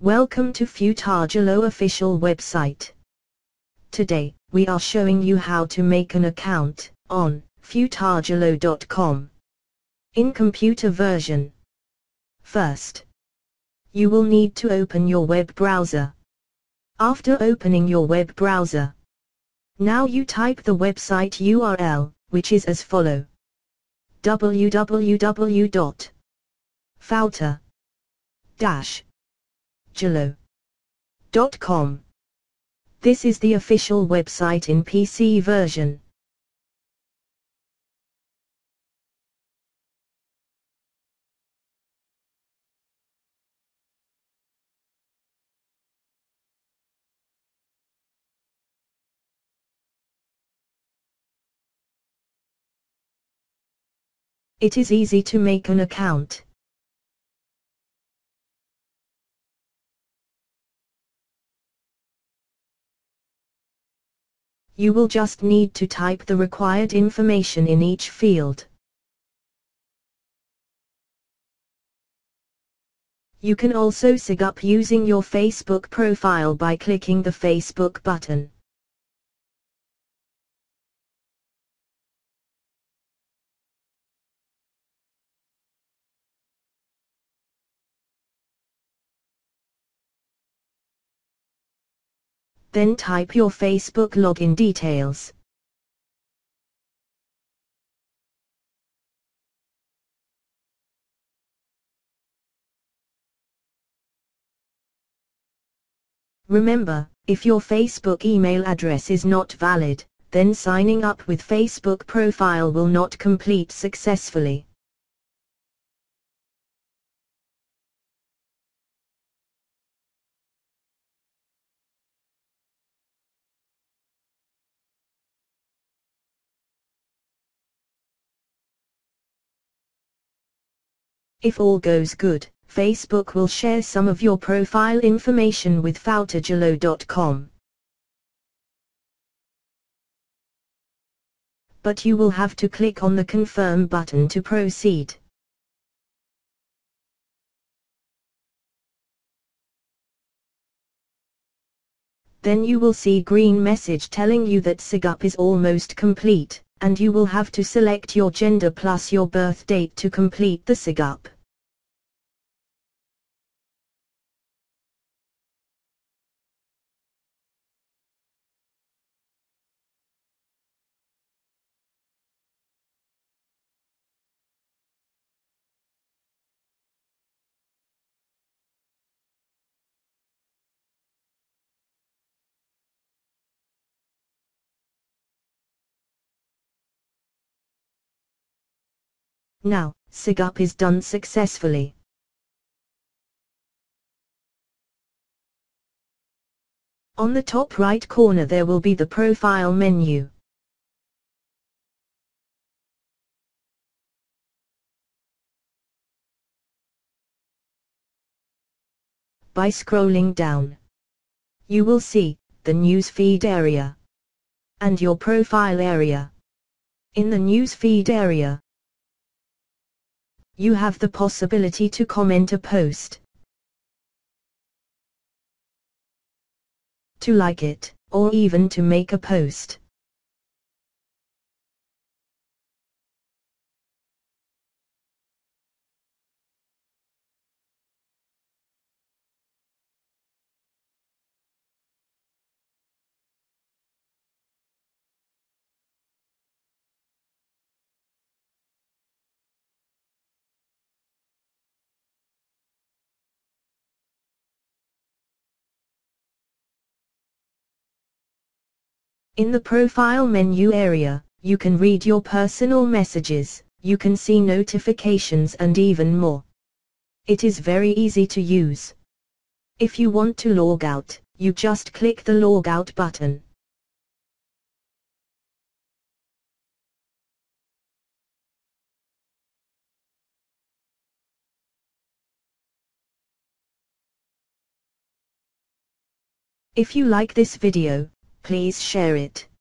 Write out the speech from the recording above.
Welcome to Futargelo official website. Today, we are showing you how to make an account on futargelo.com in computer version. First, you will need to open your web browser. After opening your web browser, now you type the website URL, which is as follow: www.futargelo.com. This is the official website in PC version. It is easy to make an account. You will just need to type the required information in each field. You can also sign up using your Facebook profile by clicking the Facebook button. Then type your Facebook login details. Remember, if your Facebook email address is not valid, then signing up with Facebook profile will not complete successfully. If all goes good, Facebook will share some of your profile information with futargelo.com. But you will have to click on the confirm button to proceed. Then you will see green message telling you that sign-up is almost complete, and you will have to select your gender plus your birth date to complete the sign-up. Now, sign-up is done successfully. On the top right corner there will be the profile menu. By scrolling down, you will see the newsfeed area and your profile area. In the newsfeed area, you have the possibility to comment a post, to like it, or even to make a post. In the profile menu area, you can read your personal messages, you can see notifications and even more. It is very easy to use. If you want to log out, you just click the log out button. If you like this video, please share it.